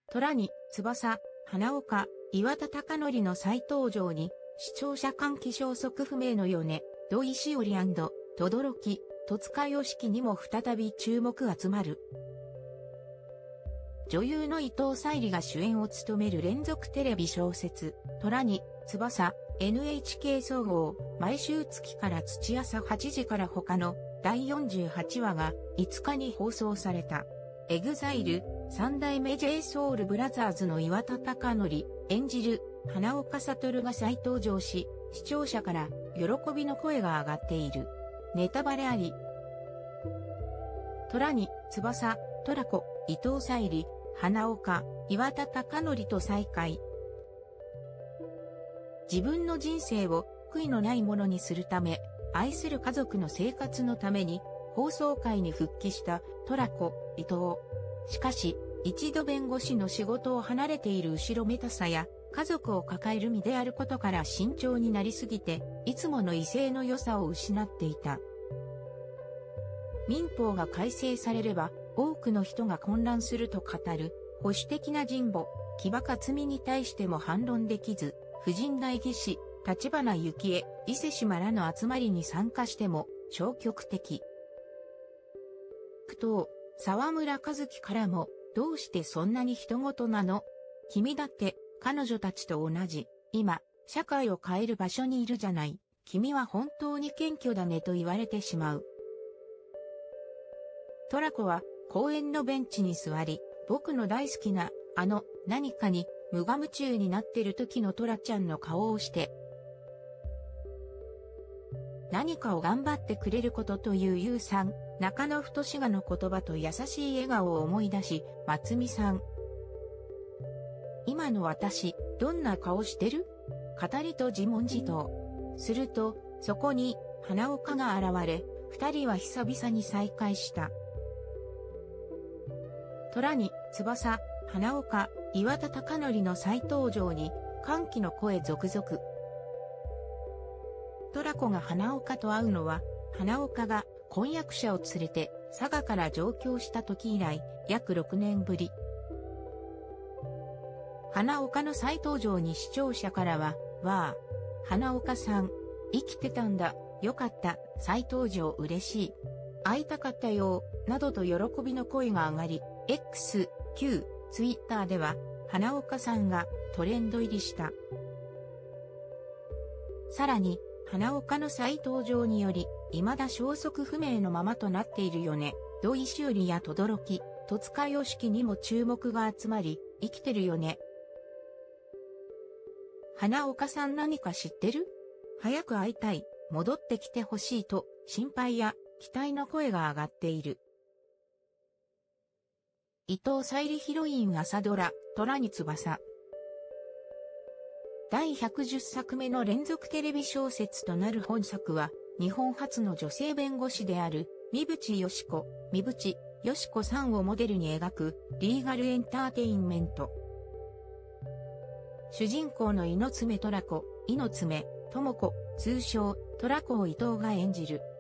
虎に翼、花岡、岩田貴則の再登場に、視聴者間期消息不明の米、土井しおり&轟、戸塚良樹にも再び注目集まる。女優の伊藤沙莉が主演を務める連続テレビ小説、虎に翼、NHK 総合、毎週月から土朝8時から他の第48話が5日に放送された。EXILE、三代目 JSOULBROTHERS の岩田貴則、演じる花岡悟が再登場し、視聴者から喜びの声が上がっている。ネタバレあり。虎に翼、トラコ、伊藤沙莉、花岡、岩田貴則と再会。自分の人生を悔いのないものにするため、愛する家族の生活のために、放送界に復帰したトラコ、伊藤。しかし、一度弁護士の仕事を離れている後ろめたさや、家族を抱える身であることから慎重になりすぎて、いつもの威勢の良さを失っていた。民法が改正されれば、多くの人が混乱すると語る、保守的な神保、木場克美に対しても反論できず、婦人代議士、立花幸恵、伊勢志摩らの集まりに参加しても、消極的。苦闘、沢村一樹からも、どうしてそんなに人事なの？君だって、彼女たちと同じ、今、社会を変える場所にいるじゃない。君は本当に謙虚だねと言われてしまう。トラコは、公園のベンチに座り、僕の大好きな、何かに、無我夢中になってる時のトラちゃんの顔をして、何かを頑張ってくれることというゆうさん、中野太がの言葉と優しい笑顔を思い出し、松美さん。今の私、どんな顔してる？語りと自問自答。すると、そこに、花岡が現れ、二人は久々に再会した。虎に翼、花岡、岩田貴則の再登場に歓喜の声続々。トラコが花岡と会うのは、花岡が婚約者を連れて佐賀から上京した時以来、約6年ぶり。花岡の再登場に視聴者からは、わあ、花岡さん、生きてたんだ、よかった、再登場嬉しい。会いたかったよ、などと喜びの声が上がり、X、旧、Twitter では、花岡さんがトレンド入りした。さらに、花岡の再登場により、未だ消息不明のままとなっている米、土井しおりや轟、戸塚良樹にも注目が集まり、生きてるよね。花岡さん何か知ってる？早く会いたい、戻ってきてほしいと、心配や期待の声が上がっている。伊藤沙莉ヒロイン朝ドラ、虎に翼。第110作目の連続テレビ小説となる本作は、日本初の女性弁護士である、三淵嘉子さんをモデルに描く、リーガルエンターテインメント。主人公の猪爪虎子、猪爪、智子、通称、虎子を伊藤が演じる。